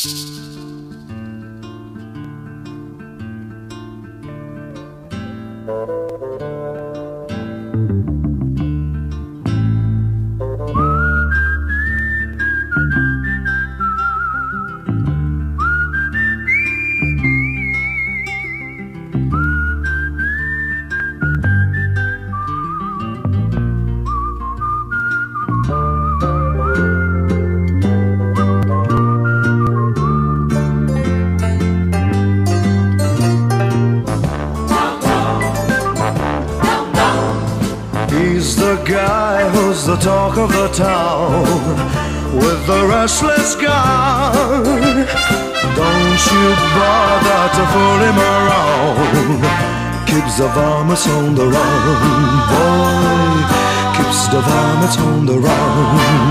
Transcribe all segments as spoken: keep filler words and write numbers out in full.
The talk of the town with the restless guy. Don't you bother to fool him around. Keeps the varmints on the run, boy. Keeps the varmints on the run.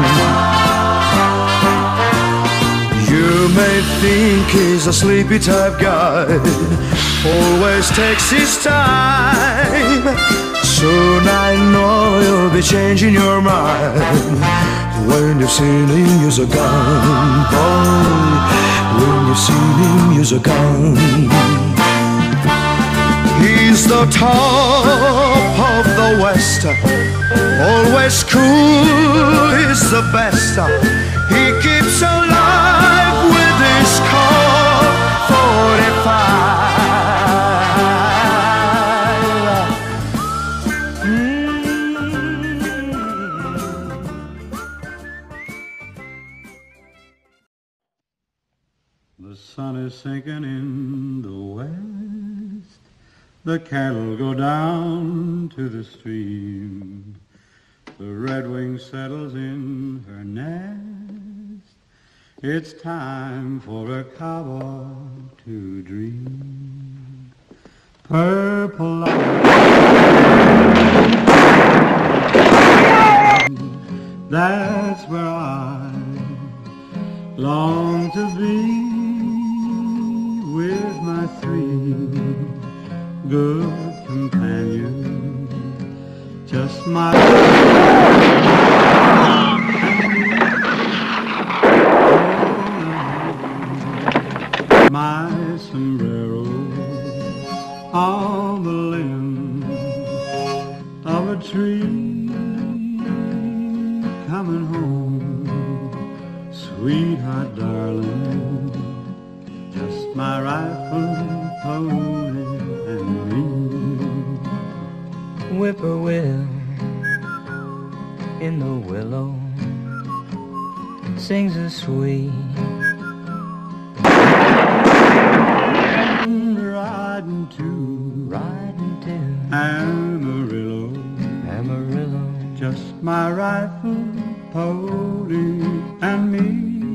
You may think he's a sleepy type guy, always takes his time. Soon I know you'll be changing your mind when you've seen him use a gun, boy. When you've seen him use a gun. He's the top of the West, always cool, he's the best. He keeps alive with his Colt forty-five. The sun is sinking in the west. The cattle go down to the stream. The redwing settles in her nest. It's time for a cowboy to dream. Purple light. That's where I long to be, with my three good companions, just my my sombrero on the limb of a tree, coming home, sweetheart darling, just my rifle, pony, and me. Whippoorwill in the willow sings a sweet riding to, riding to Amarillo, Amarillo, just my rifle, pony, and me.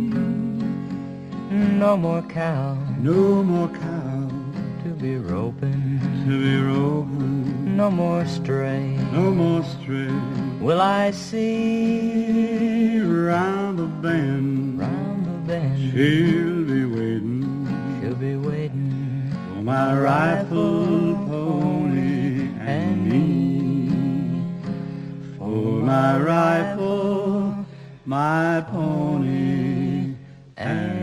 No more cow, no more cow to be roping, to be roping, no more stray, no more stray. Will I see round the bend, round the bend? She'll be waiting, she'll be waiting for my rifle, pony, and me. For my rifle, my pony, and